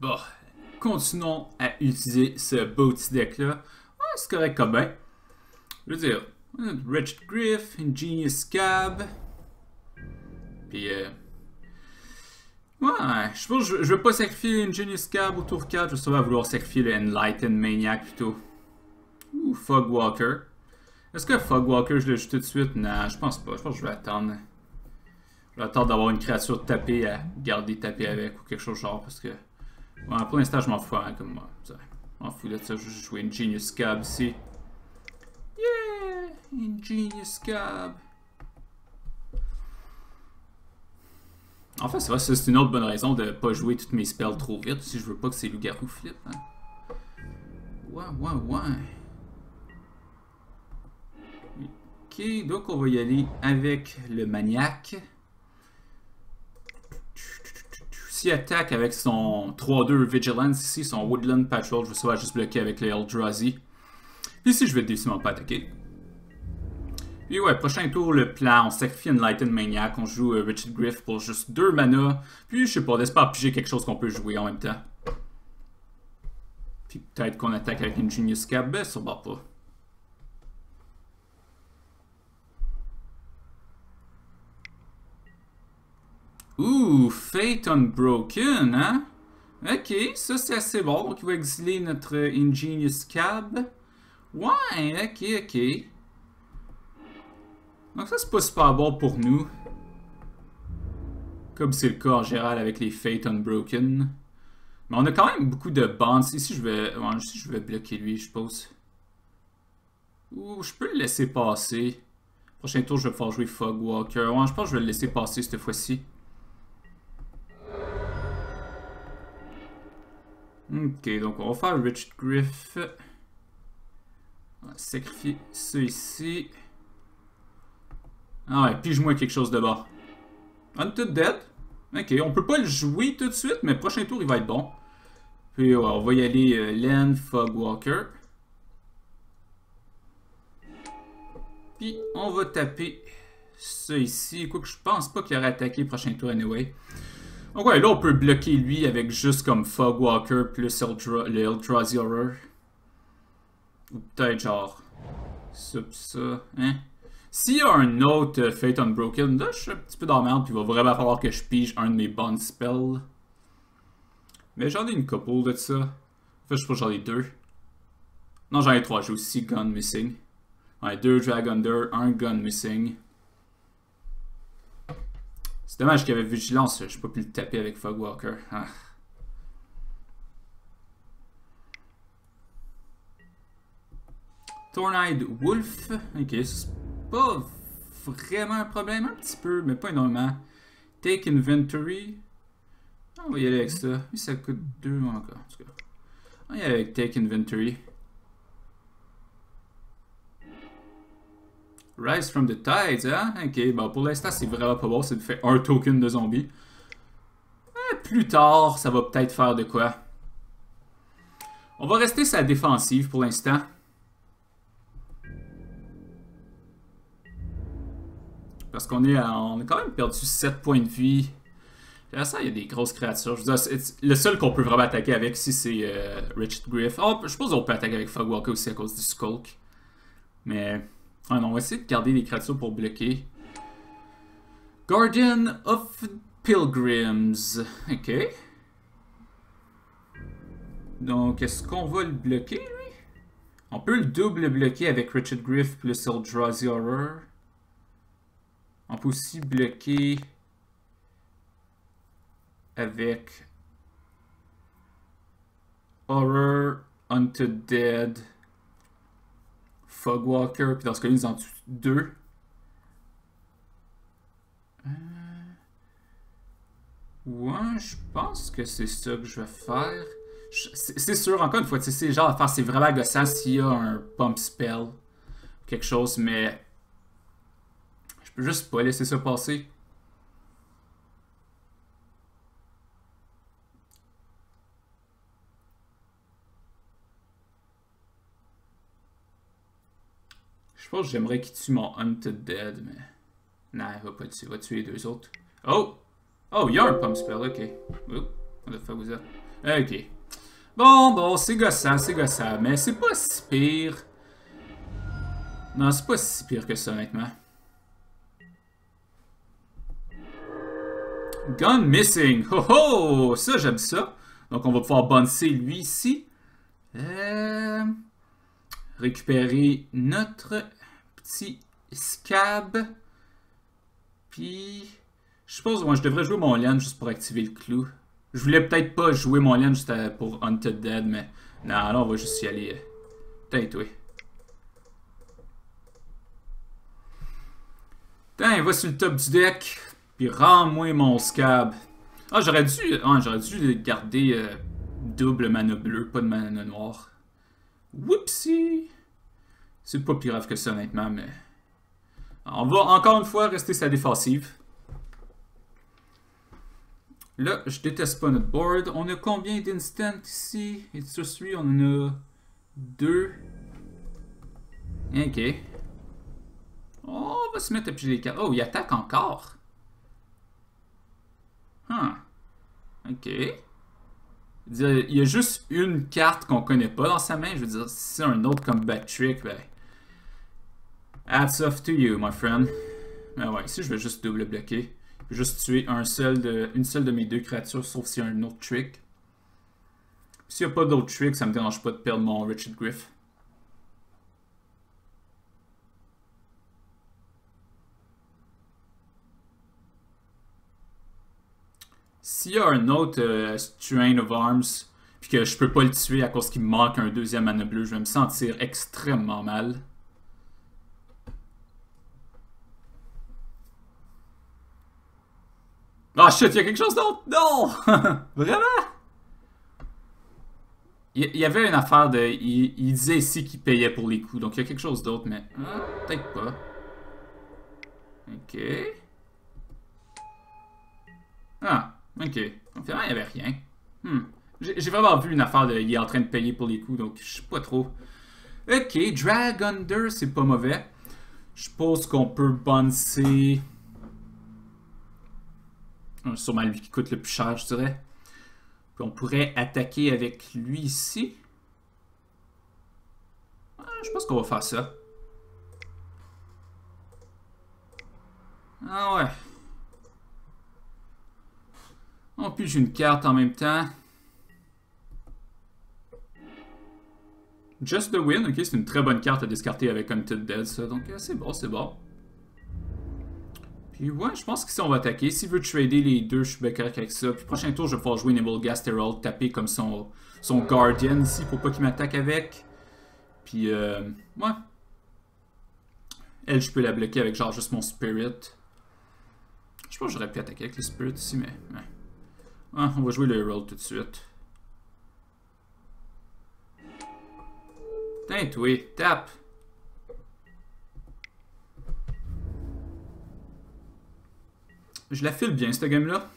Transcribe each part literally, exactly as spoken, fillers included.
Bon, continuons à utiliser ce beau petit deck-là. Ouais, c'est correct comme ben. Je veux dire, Wretched Gryff, Ingenious Scab. Puis, euh... ouais, je pense que je, je veux pas sacrifier Ingenious Scab au tour quatre. Je serais à vouloir sacrifier le Enlightened Maniac plutôt. Ou Fogwalker. Est-ce que Fogwalker, je le joue tout de suite? Non, je pense pas. Je pense que je vais attendre. Je vais attendre d'avoir une créature tapée à garder tapée avec ou quelque chose genre parce que... Bon, pour l'instant, je m'en fous, hein, comme moi. Je m'en fous de ça. Je vais jouer Ingenious Scab ici. Yeah! Ingenious Scab. En fait, c'est vrai, c'est une autre bonne raison de ne pas jouer toutes mes spells trop vite si je veux pas que ces loups-garous flippent. Hein. Ouais, ouais, ouais. Ok, donc on va y aller avec le maniaque. S'il attaque avec son trois deux Vigilance ici, son Woodland Patrol, je vais savoir juste bloquer avec le Eldrazi. Puis ici, je vais décidément pas attaquer. Puis ouais, prochain tour, le plan, on sacrifie Enlightened Maniac, on joue euh, Wretched Gryff pour juste deux mana. Puis je sais pas, d'espère piger quelque chose qu'on peut jouer en même temps. Puis peut-être qu'on attaque avec Ingenious Scab, ben sûrement pas. Ouh, Fate Unbroken, hein? Ok, ça c'est assez bon. Donc il va exiler notre Ingenious Scab. Ouais, ok, ok. Donc ça c'est pas super bon pour nous. Comme c'est le cas en général avec les Fate Unbroken. Mais on a quand même beaucoup de bonds. Ici je vais. Ouais, ici je vais bloquer lui, je suppose. Ouh, je peux le laisser passer. Prochain tour, je vais pouvoir jouer Fogwalker. Ouais, je pense que je vais le laisser passer cette fois-ci. Ok, donc on va faire Wretched Gryff. On va sacrifier ça ici. Ah ouais, pige-moi quelque chose de bas. Unto Dead. Ok, on peut pas le jouer tout de suite, mais prochain tour il va être bon. Puis ouais, on va y aller euh, Len Fogwalker. Puis on va taper ça ici. Quoi que je pense pas qu'il aurait attaqué prochain tour anyway. Donc ouais, là on peut bloquer lui avec juste comme Fogwalker plus Eldra le Eldrazi Horror. Ou peut-être genre ça pis ça, hein. S'il y a un autre euh, Fate Unbroken, là je suis un petit peu dans la merde, puis il va vraiment falloir que je pige un de mes bons spells. Mais j'en ai une couple de ça. En fait, je sais pas, j'en ai deux. Non, j'en ai trois, j'ai aussi Gun Missing. Ouais, deux Drag Under, un Gun Missing. C'est dommage qu'il y avait Vigilance, je n'ai pas pu le taper avec Fogwalker. Ah. Thorn-Eyed Wolf. Ok, c'est pas vraiment un problème, un petit peu, mais pas énormément. Take Inventory. On va y aller avec ça. Oui, ça coûte deux encore. En tout cas. On va y aller avec Take Inventory. Rise from the Tides, hein? Ok, bon, pour l'instant, c'est vraiment pas bon. Ça nous fait un token de zombie. Eh, plus tard, ça va peut-être faire de quoi. On va rester sur la défensive pour l'instant. Parce qu'on est à, on a quand même perdu sept points de vie. Là, ça, il y a des grosses créatures. Je veux dire, le seul qu'on peut vraiment attaquer avec ici, c'est euh, Wretched Gryff. Oh, je suppose qu'on peut attaquer avec Fogwalker aussi à cause du Skulk. Mais... Ah non, on va essayer de garder les créatures pour bloquer. Guardian of Pilgrims. Ok. Donc, est-ce qu'on va le bloquer, lui? On peut le double bloquer avec Wretched Gryff plus Eldrazi Horror. On peut aussi bloquer avec Horror, Unto Dead, Fogwalker, puis dans ce cas-là, ils en tuent deux. Euh... Ouais, je pense que c'est ça que je vais faire. C'est sûr, encore une fois, c'est genre à faire, c'est vraiment gossant s'il y a un pump spell ou quelque chose, mais je peux juste pas laisser ça passer. Je pense que j'aimerais qu'il tue mon Hunted Dead, mais... Non, il va pas tuer, il va tuer les deux autres. Oh! Oh, il y a un pump spell, ok. Oh, what the fuck was that? Ok. Bon, bon, c'est gossant, c'est gossant, mais c'est pas si pire. Non, c'est pas si pire que ça, honnêtement. Gun missing. Oh oh! Ça, j'aime ça. Donc, on va pouvoir bouncer lui ici. Euh... Récupérer notre petit scab. Puis... Je suppose moi, je devrais jouer mon lien juste pour activer le clou. Je voulais peut-être pas jouer mon lien juste pour Hunted Dead, mais... Non, là, on va juste y aller. Peut-être, oui. Tiens, va sur le top du deck. Puis rends-moi mon scab. Ah, j'aurais dû... Ah, j'aurais dû garder euh, double mana bleu, pas de mana noir. Whoopsie! C'est pas plus grave que ça, honnêtement, mais... On va encore une fois rester sa défensive. Là, je déteste pas notre board. On a combien d'instants ici? Et sur celui, on en a deux. Ok. Oh, on va se mettre à piger les cartes. Oh, il attaque encore. Huh. Ok. Il y a juste une carte qu'on connaît pas dans sa main. Je veux dire, si c'est un autre comme Batrick, ben... Hats off to you, my friend. Ben ouais, ici, je vais juste double bloquer. Je vais juste tuer un seul de, une seule de mes deux créatures, sauf s'il y a un autre trick. S'il n'y a pas d'autre trick, ça me dérange pas de perdre mon Richard Griff. S'il y a un autre euh, Strain of Arms, puis que je peux pas le tuer à cause qu'il me manque un deuxième mana bleu, je vais me sentir extrêmement mal. Ah oh shit, il y a quelque chose d'autre! Non! Vraiment? Il y avait une affaire de... Il, il disait ici qu'il payait pour les coups, donc il y a quelque chose d'autre, mais... Ah, peut-être pas. Ok. Ah, ok. Donc finalement, il n'y avait rien. Hmm. J'ai vraiment vu une affaire de... Il est en train de payer pour les coups, donc je sais pas trop. Ok, Drag Under, c'est pas mauvais. Je suppose qu'on peut bouncer... Sûrement lui qui coûte le plus cher, je dirais. Puis on pourrait attaquer avec lui ici. Ah, je pense qu'on va faire ça. Ah ouais. On pige une carte en même temps. Just the Win, ok, c'est une très bonne carte à discarter avec Hunted Dead, ça. Donc c'est bon, c'est bon. Puis ouais, je pense qu'ici on va attaquer. S'il veut trader les deux, je suis bien correct avec ça. Puis prochain tour, je vais pouvoir jouer Nibelgast Herald, taper comme son, son Guardian ici pour pas qu'il m'attaque avec. Puis euh, ouais. Elle, je peux la bloquer avec genre juste mon Spirit. Je pense que j'aurais pu attaquer avec le Spirit ici, mais... Ouais. Ouais, on va jouer le Herald tout de suite. Tiens, toi, tape. Je la file bien, cette game-là.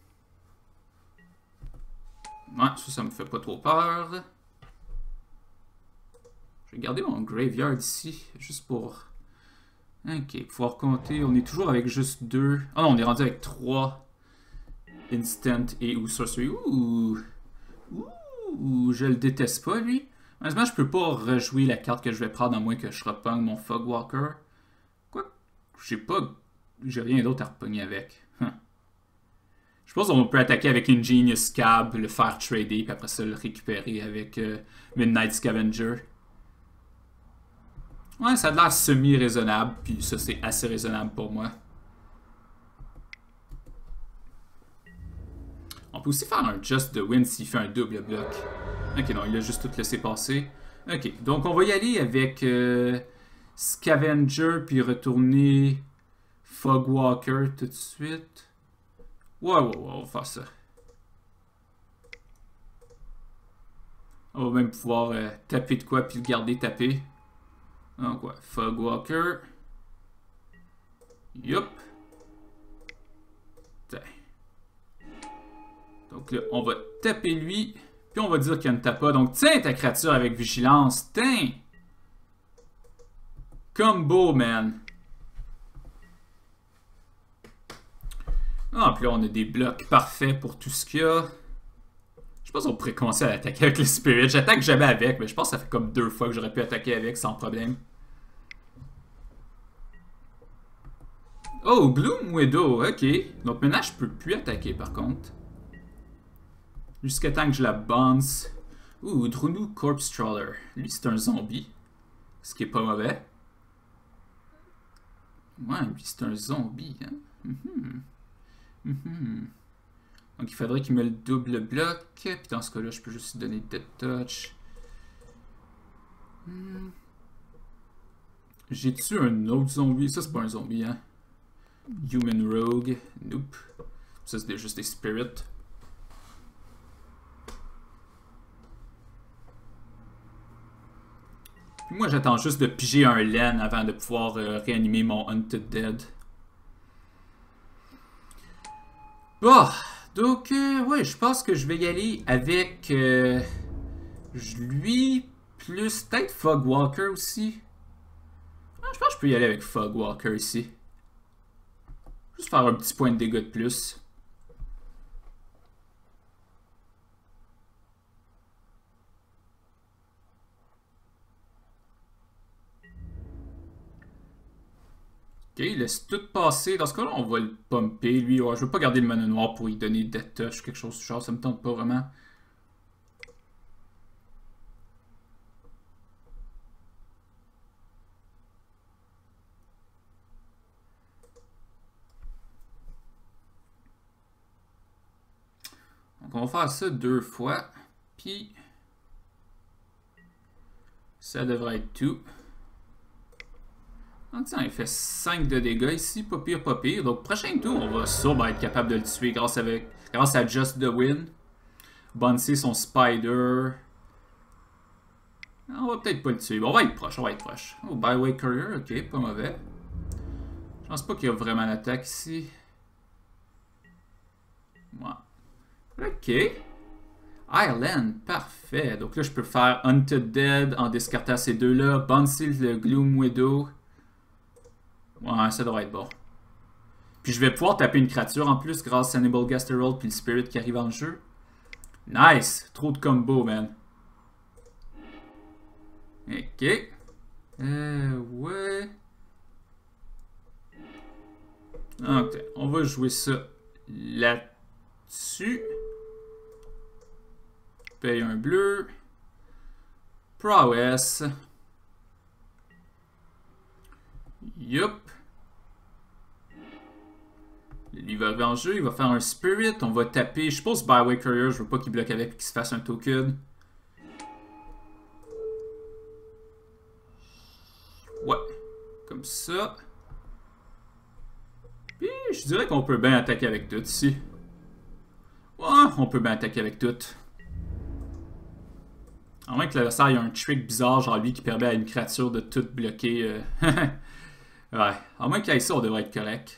Ouais, ça, ça me fait pas trop peur. Je vais garder mon graveyard ici, juste pour... Ok, pouvoir compter. On est toujours avec juste deux. Ah non, on est rendu avec trois. Instant et ou sorcery. Ouh! Ouh! Je le déteste pas, lui. Honnêtement, je peux pas rejouer la carte que je vais prendre à moins que je repogne mon Fogwalker. Quoi? J'ai pas... J'ai rien d'autre à repogner avec. Huh. Je pense qu'on peut attaquer avec Ingenious Scab, le faire trader, puis après ça le récupérer avec euh, Midnight Scavenger. Ouais, ça a l'air semi-raisonnable, puis ça c'est assez raisonnable pour moi. On peut aussi faire un Just the Win s'il fait un double bloc. Ok, non, il a juste tout laissé passer. Ok, donc on va y aller avec euh, Scavenger, puis retourner Fogwalker tout de suite. Ouais, ouais, ouais, on va faire ça. On va même pouvoir euh, taper de quoi, puis le garder tapé. Donc, ouais, Fogwalker. Yup. Tiens. Donc là, on va taper lui, puis on va dire qu'il y a une tapa. Donc, tiens ta créature avec vigilance. Tiens! Combo, man. Ah, puis là, on a des blocs parfaits pour tout ce qu'il y a. Je pense qu'on pourrait commencer à attaquer avec le Spirit. J'attaque jamais avec, mais je pense que ça fait comme deux fois que j'aurais pu attaquer avec sans problème. Oh, Gloom Widow, ok. Donc maintenant, je peux plus attaquer par contre. Jusqu'à temps que je la bounce. Ouh, Drunu Corpse Trawler. Lui, c'est un zombie. Ce qui est pas mauvais. Ouais, lui, c'est un zombie. Hein? Mm-hmm. Mm-hmm. Donc, il faudrait qu'il me le double bloc. Puis dans ce cas-là, je peux juste lui donner Dead Touch. Hmm. J'ai-tu un autre zombie? Ça, c'est pas un zombie, hein? Human Rogue. Nope. Ça, c'est juste des spirits. Puis moi, j'attends juste de piger un Len avant de pouvoir euh, réanimer mon Hunted Dead. Bon, donc, euh, ouais, je pense que je vais y aller avec euh, lui, plus peut-être Fogwalker aussi. Ah, je pense que je peux y aller avec Fogwalker ici. Juste faire un petit point de dégâts de plus. Ok, il laisse tout passer. Dans ce cas-là, on va le pumper, lui. Ouais, je veux pas garder le mana noir pour lui donner Death Touch ou quelque chose du genre. Ça me tente pas vraiment. Donc, on va faire ça deux fois. Puis, ça devrait être tout. Donc, ça, il fait cinq de dégâts ici, pas pire, pas pire. Donc, prochain tour, on va sûrement être capable de le tuer grâce, avec, grâce à Just the Win. Bouncer son Spider. On va peut-être pas le tuer. Bon, on va être proche, on va être proche. Oh, Byway Courier, ok, pas mauvais. Je pense pas qu'il y a vraiment d'attaque ici. Ouais. Ok. Island, parfait. Donc là, je peux faire Hunted Dead en discartant ces deux-là. Bouncer le Gloom Widow. Ouais, ça devrait être bon. Puis je vais pouvoir taper une créature en plus grâce à Nibble Gasterol puis le Spirit qui arrive en jeu. Nice! Trop de combos, man. Ok. Euh, ouais. Ok, on va jouer ça là-dessus. Paye un bleu. Prowess. Yup. Lui va arriver en jeu, il va faire un Spirit, on va taper, je suppose Byway Courier, je veux pas qu'il bloque avec et qu'il se fasse un token. Ouais, comme ça. Puis je dirais qu'on peut bien attaquer avec tout ici. Ouais, on peut bien attaquer avec tout. À moins que l'adversaire ait un trick bizarre, genre lui qui permet à une créature de tout bloquer. Euh... ouais, à moins qu'il y ait ça, on devrait être correct.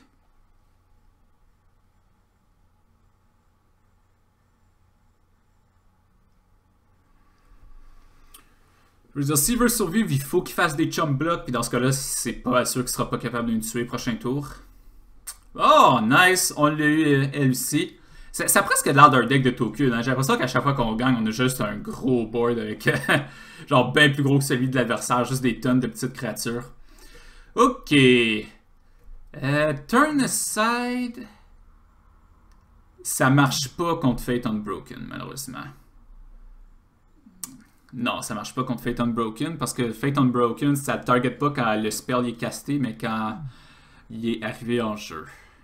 Je veux dire, s'il veut survivre, il faut qu'il fasse des chum blocks, puis dans ce cas-là, c'est pas sûr qu'il sera pas capable de nous tuer prochain tour. Oh, nice! On l'a eu, elle aussi. Ça, ça a presque l'air d'un deck de token. Hein? J'ai l'impression qu'à chaque fois qu'on gagne, on a juste un gros board avec genre bien plus gros que celui de l'adversaire, juste des tonnes de petites créatures. Ok. Euh, turn aside. Ça marche pas contre Fate Unbroken, malheureusement. Non, ça marche pas contre Fate Unbroken parce que Fate Unbroken, ça ne target pas quand le spell est casté, mais quand il est arrivé en jeu.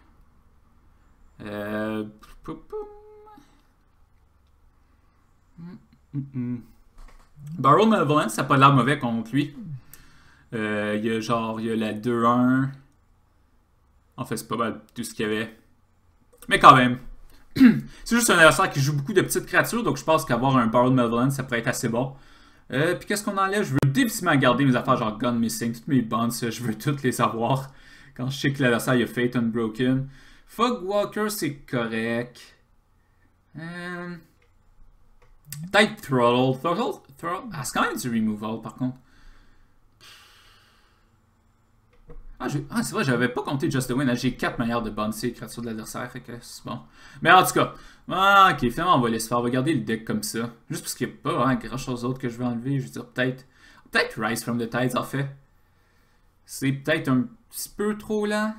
Euh... Barrow Malevolence, ça n'a pas l'air mauvais contre lui. Euh, il y a genre, il y a la deux un. En fait, c'est pas mal tout ce qu'il y avait. Mais quand même. C'est juste un adversaire qui joue beaucoup de petites créatures, donc je pense qu'avoir un Barrow Malevolence, ça pourrait être assez bon. Euh, puis qu'est-ce qu'on enlève? Je veux difficilement garder mes affaires genre Gone Missing, toutes mes bonds, je veux toutes les avoir. Quand je sais que l'adversaire il a Fate Unbroken. Fogwalker, c'est correct. Euh... Peut-être Throttle. Throttle, Throttle. Ah, c'est quand même du removal par contre. Ah, ah c'est vrai, j'avais pas compté Just the Win. Hein. J'ai quatre manières de bouncer les créatures de l'adversaire, fait que c'est bon. Mais en tout cas, ah, ok, finalement, on va laisser faire. On va garder le deck comme ça. Juste parce qu'il n'y a pas hein, grand chose d'autre que je veux enlever. Je veux dire, peut-être. Peut-être Rise from the Tides, en fait. C'est peut-être un petit peu trop lent.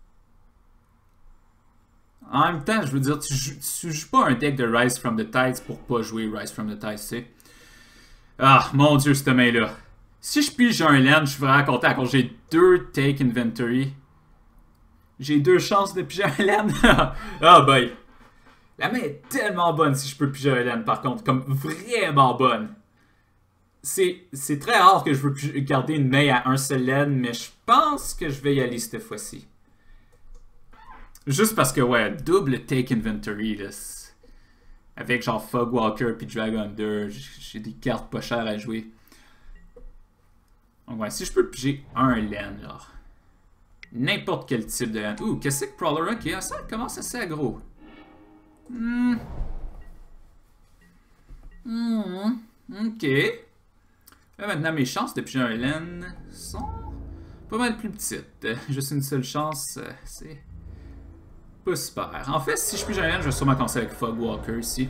En même temps, je veux dire, tu joues, tu joues pas un deck de Rise from the Tides pour pas jouer Rise from the Tides, tu sais. Ah, mon dieu, cette main-là. Si je pige un land, je suis vraiment content. Quand j'ai deux Take Inventory, j'ai deux chances de piger un land. Ah, oh boy. La main est tellement bonne si je peux piger un land, par contre. Comme vraiment bonne. C'est très rare que je veux garder une main à un seul land, mais je pense que je vais y aller cette fois-ci. Juste parce que, ouais, double Take Inventory, là. Avec genre Fogwalker puis Dragon deux, j'ai des cartes pas chères à jouer. Donc ouais, si je peux piger un land, genre. N'importe quel type de land. Ouh, qu'est-ce que Prowler? Ok, ça commence assez aggro. Hmm. Hmm. Ok. Là, maintenant, mes chances de piger un land sont pas mal plus petites. Juste une seule chance, c'est pas super. En fait, si je pige un land, je vais sûrement commencer avec Fogwalker ici.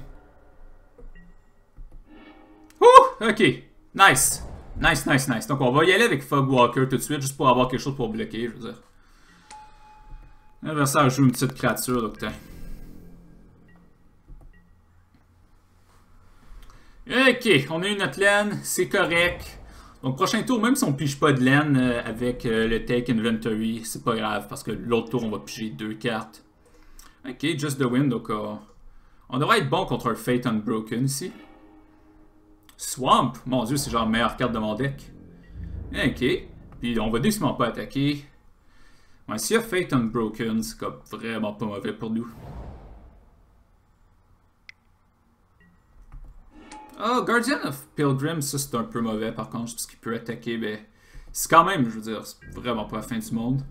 Ouh! Ok. Nice. Nice, nice, nice. Donc, on va y aller avec Fogwalker tout de suite, juste pour avoir quelque chose pour bloquer, je veux dire. L'adversaire joue une petite créature, donc putain. Ok, on a eu notre laine, c'est correct. Donc, prochain tour, même si on pige pas de laine euh, avec euh, le Take Inventory, c'est pas grave, parce que l'autre tour, on va piger deux cartes. Ok, Just the Wind, donc euh, on devrait être bon contre un Fate Unbroken ici. Swamp, mon dieu, c'est genre la meilleure carte de mon deck. Ok, puis on va décidément pas attaquer. Ouais, s'il y a Fate Unbroken, c'est comme vraiment pas mauvais pour nous. Oh, Guardian of Pilgrim, ça c'est un peu mauvais par contre, parce qu'il peut attaquer, mais c'est quand même, je veux dire, c'est vraiment pas la fin du monde.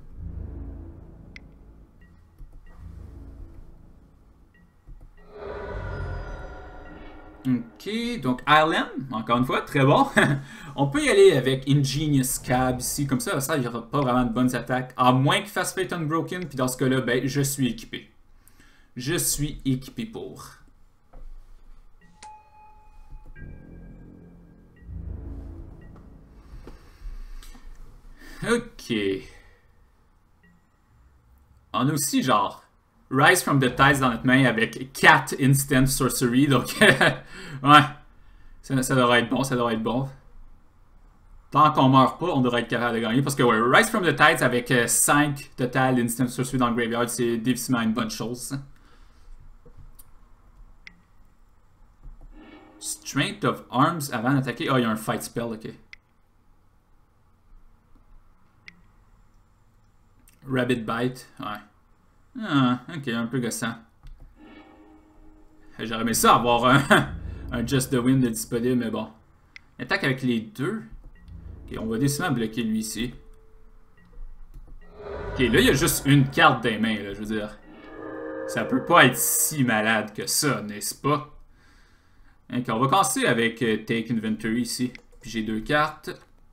Ok, donc Island, encore une fois, très bon. On peut y aller avec Ingenious Cab ici, comme ça, ça il n'y aura pas vraiment de bonnes attaques, à moins qu'il fasse Fate Unbroken, puis dans ce cas-là, ben, je suis équipé. Je suis équipé pour. Ok. On a aussi, genre, Rise from the Tides dans notre main avec quatre Instant Sorcery, donc, ouais, ça, ça devrait être bon, ça devrait être bon. Tant qu'on meurt pas, on devrait être capable de gagner, parce que, ouais, Rise from the Tides avec euh, cinq total Instant Sorcery dans le graveyard, c'est définitivement une bonne chose. Strength of Arms avant d'attaquer. Ah, oh, il y a un Fight Spell, ok. Rabbit Bite, ouais. Ah, ok, un peu gossant. J'aurais aimé ça avoir un, un Just the Wind de disponible, mais bon. Il attaque avec les deux. Ok, on va décidément bloquer lui ici. Ok, là, il y a juste une carte des mains, là, je veux dire. Ça peut pas être si malade que ça, n'est-ce pas? Ok, on va commencer avec euh, Take Inventory ici. Puis j'ai deux cartes.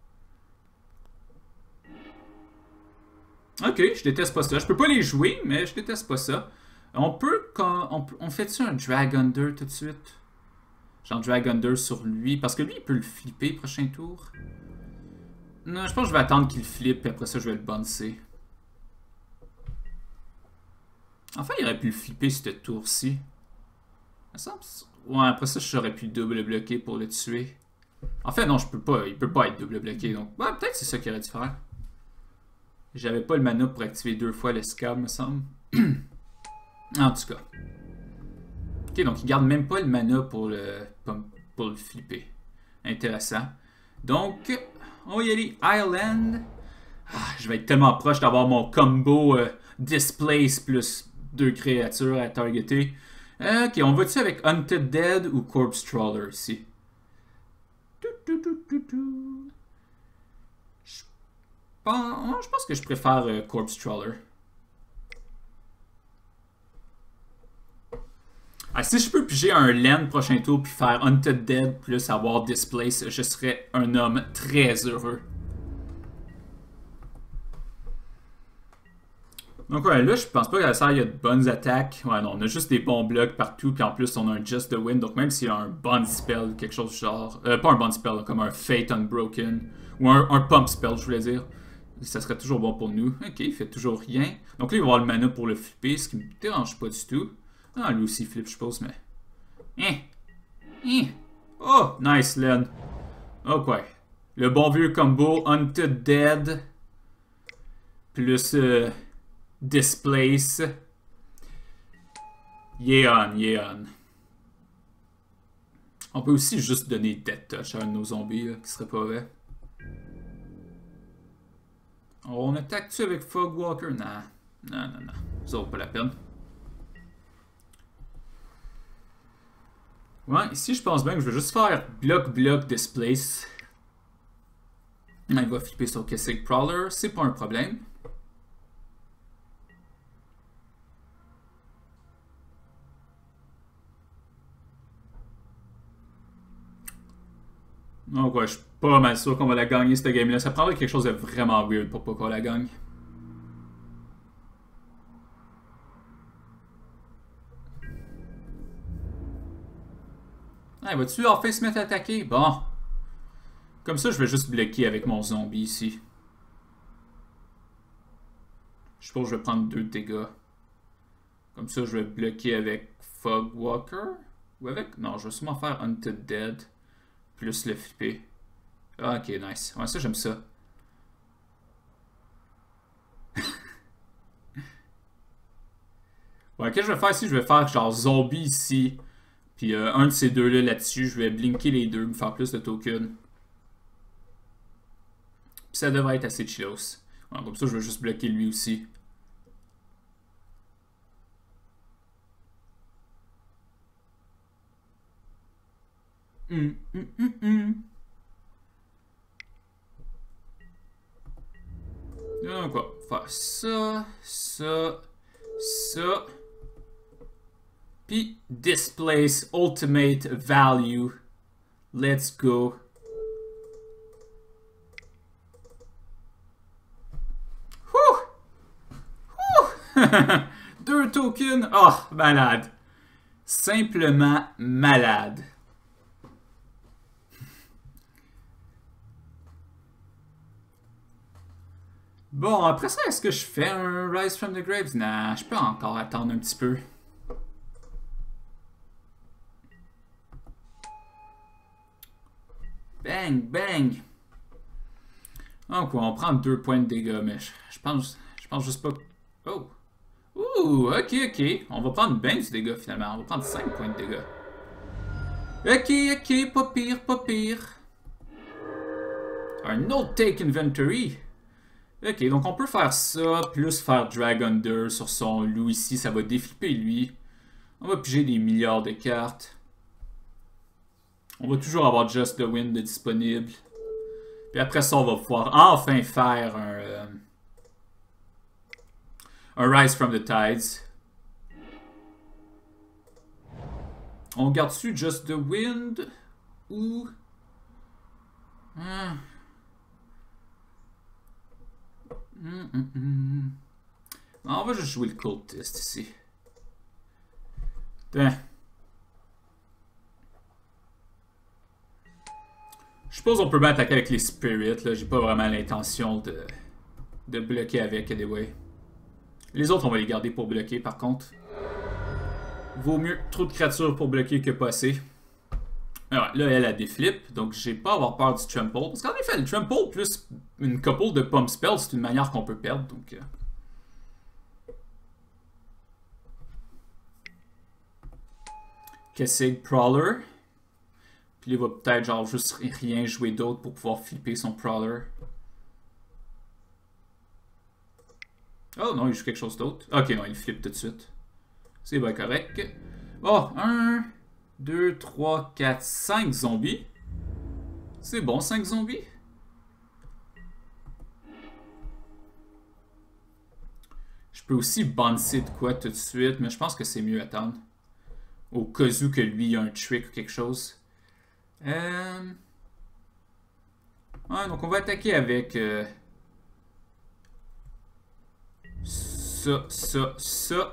Ok, je déteste pas ça. Je peux pas les jouer, mais je déteste pas ça. On peut... Quand, on, on fait-tu un Dragon deux tout de suite? Genre Dragon deux sur lui. Parce que lui, il peut le flipper prochain tour. Non, je pense que je vais attendre qu'il flippe, puis après ça, je vais le bouncer. Enfin, il aurait pu le flipper ce tour-ci. Ouais, après ça, j'aurais pu double bloquer pour le tuer. En fait, non, je peux pas. Il peut pas être double bloqué, donc... Ouais, peut-être c'est ça qu'il aurait dû faire. J'avais pas le mana pour activer deux fois le scab, me semble. En tout cas. Ok, donc il garde même pas le mana pour le, pour le flipper. Intéressant. Donc, on va y aller. Island. Ah, je vais être tellement proche d'avoir mon combo euh, Displace plus deux créatures à targeter. Ok, on va-tu avec Hunted Dead ou Corpse Trawler ici? Je pense que je préfère euh, Corpse Trawler. Ah, si je peux piger un land prochain tour puis faire Hunted Dead plus avoir Displace, je serais un homme très heureux. Donc ouais, là, je pense pas qu'à il y a de bonnes attaques. Ouais, non, on a juste des bons blocs partout, puis en plus, on a un Just the Wind. Donc même s'il y a un Bond Spell, quelque chose du genre... Euh, pas un Bond Spell, comme un Fate Unbroken, ou un, un Pump Spell, je voulais dire. Ça serait toujours bon pour nous. Ok, il fait toujours rien. Donc là, il va avoir le mana pour le flipper, ce qui me dérange pas du tout. Ah, lui aussi flip, je suppose, mais... Hein? Hein? Oh, nice, Len. Ok, ouais. Le bon vieux combo Hunted Dead. Plus... Euh, Displace. Yeah on, yeah on. On peut aussi juste donner Death Touch à un de nos zombies, là, qui serait pas vrai. On attaque-tu avec Fogwalker? Non. Non, non, non. Ça vaut pas la peine. Ouais, ici, je pense bien que je vais juste faire bloc, bloc, displace. Il va flipper sur Kessig Prowler. C'est pas un problème. Donc ouais, je suis pas mal sûr qu'on va la gagner cette game-là. Ça prendrait quelque chose de vraiment weird pour pas qu'on la gagne. Ah, vas-tu enfin se mettre à attaquer? Bon. Comme ça, je vais juste bloquer avec mon zombie ici. Je suppose que je vais prendre deux dégâts. Comme ça, je vais bloquer avec Fogwalker. Ou avec... Non, je vais sûrement faire Hunted Dead. Plus le flipper. Ah, ok, nice. Ouais, ça, j'aime ça. Ouais, qu'est-ce que je vais faire ici? Je vais faire genre zombie ici. Puis euh, un de ces deux-là là-dessus. Je vais blinker les deux, me faire plus de tokens. Puis ça devrait être assez chillos. Ouais, comme ça, je vais juste bloquer lui aussi. Hum, hum, hum, hum. Donc, on va faire ça, ça, ça. Puis, displace ultimate value. Let's go. Deux tokens. Oh, malade. Simplement malade. Bon, après ça, est-ce que je fais un Rise from the Graves? Nah, je peux encore attendre un petit peu. Bang, bang. Donc, on prend deux points de dégâts, mais je, je pense, je pense juste pas... Oh. Ouh, ok, ok. On va prendre bien du dégât, finalement. On va prendre cinq points de dégâts. Ok, ok, pas pire, pas pire. Un autre Take Inventory. Ok, donc on peut faire ça, plus faire Drag Under sur son loup ici. Ça va déflipper lui. On va piger des milliards de cartes. On va toujours avoir Just the Wind de disponible. Puis après ça, on va pouvoir enfin faire un... Euh, un Rise from the Tides. On garde-tu Just the Wind? Ou... Hmm. Mm, mm, mm. Non, on va juste jouer le cultiste ici. Tiens. Je suppose qu'on peut bien attaquer avec les spirits. Là, j'ai pas vraiment l'intention de, de bloquer avec anyway. Les autres, on va les garder pour bloquer par contre. Vaut mieux trop de créatures pour bloquer que pas assez. Alors, là, elle a des flips, donc j'ai pas à avoir peur du trample. Parce qu'en effet, le trample plus une couple de pump spells, c'est une manière qu'on peut perdre, donc... Euh... Kessig Prowler. Puis il va peut-être genre juste rien jouer d'autre pour pouvoir flipper son Prowler. Oh non, il joue quelque chose d'autre. Ok, non, il flippe tout de suite. C'est bien correct. Oh, un... deux, trois, quatre, cinq zombies. C'est bon, cinq zombies. Je peux aussi bouncer de quoi tout de suite, mais je pense que c'est mieux attendre. Au cas où que lui a un trick ou quelque chose. Euh... Ouais, donc on va attaquer avec... Euh... ça, ça, ça.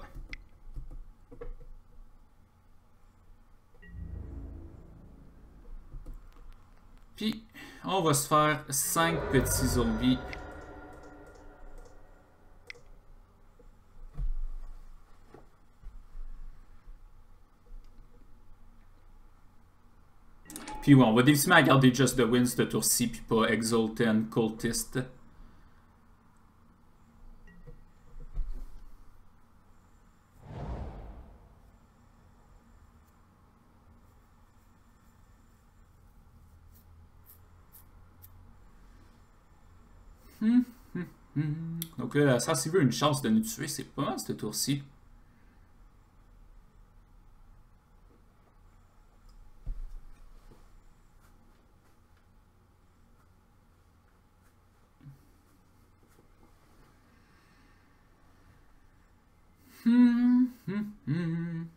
Puis, on va se faire cinq petits zombies. Puis ouais, on va définitivement garder Just the Win ce tour-ci, puis pas Exalted Cultist. Hum, hum, hum. Donc là, ça, s'il veut une chance de nous tuer, c'est pas mal ce tour-ci. Hum, hum, hum.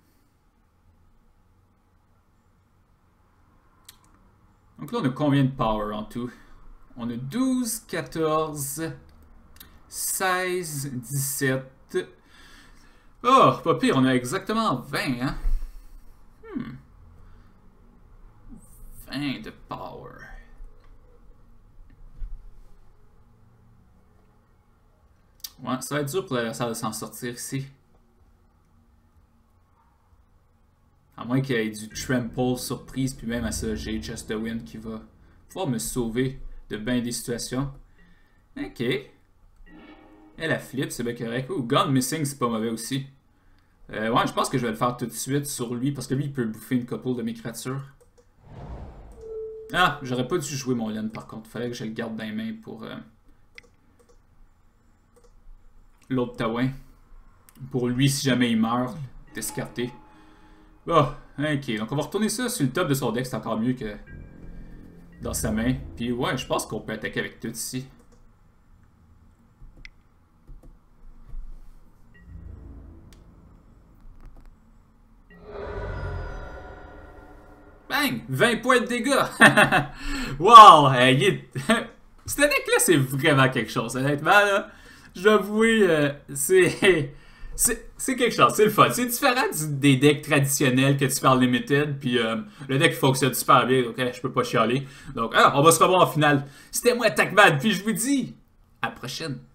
Donc là, on a combien de power en tout? On a douze, quatorze, seize, dix-sept. Oh, pas pire, on a exactement vingt, hein? Hmm. vingt de power. Ouais, ça va être dur pour l'adversaire de s'en sortir ici. À moins qu'il y ait du trample surprise, puis même à ça, j'ai Just the Win qui va pouvoir me sauver de bien des situations. Ok. Elle a flip, c'est bien correct. Ouh, Gun Missing, c'est pas mauvais aussi. Euh, ouais, je pense que je vais le faire tout de suite sur lui, parce que lui, il peut bouffer une couple de mes créatures. Ah, j'aurais pas dû jouer mon Lien par contre. Fallait que je le garde dans les mains pour euh, l'autre Tawin. Pour lui, si jamais il meurt, d'escarter. Oh, ok. Donc on va retourner ça sur le top de son deck, c'est encore mieux que dans sa main. Puis ouais, je pense qu'on peut attaquer avec tout ici. Bang! vingt points de dégâts! Wow! Hey, est... Ce deck-là, c'est vraiment quelque chose. Honnêtement, là, je dois avouer, euh, c'est... C'est quelque chose, c'est le fun. C'est différent du, des decks traditionnels que tu fais en Limited, puis euh, le deck fonctionne super bien, donc euh, je peux pas chialer. Donc, ah, on va se revoir en finale. C'était moi, TacMad, puis je vous dis à la prochaine.